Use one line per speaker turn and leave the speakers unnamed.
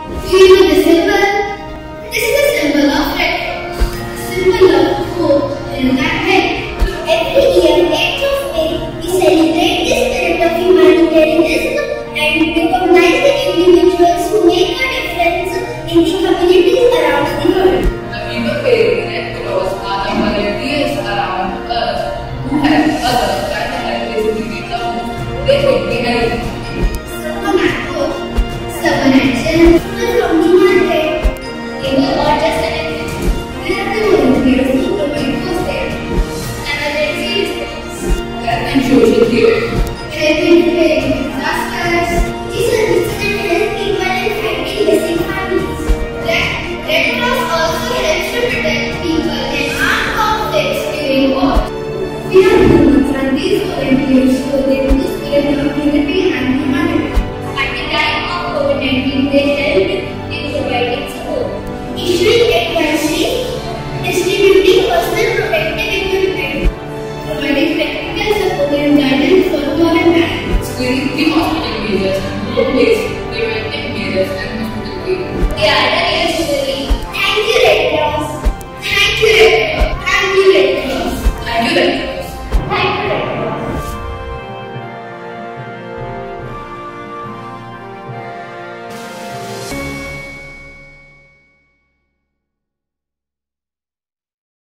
Do you know the symbol? This is the symbol of Red Cross, a symbol of hope in that way. Every year, 8th of May, we celebrate the spirit of humanitarianism and recognize the individuals who make a difference in the communities around the world.
The people wearing Red Cross are the volunteers around us who help others that help visibility the most they could be helping.
Someone at work, someone at gym, someone from the market, or just an activity. We have the volunteers who provide first aid, emergency response,
And social care.
help in preparing disasters, these are services that help people in fighting missing families. Red Cross also helps to protect people in armed conflicts during war. We have moments when these volunteers show their true spirit of unity and humanity. At the time of COVID-19, they helped in providing support, issuing advisory, distributing personal protective equipment, providing practical support and guidance for quarantine.
Screening the hospital measures and workplace preventive measures and hospital care.
They are the real story. Thank you, Red Cross. Thank you, Red Cross. Thank you, Red Cross.
Thank you, Red Cross.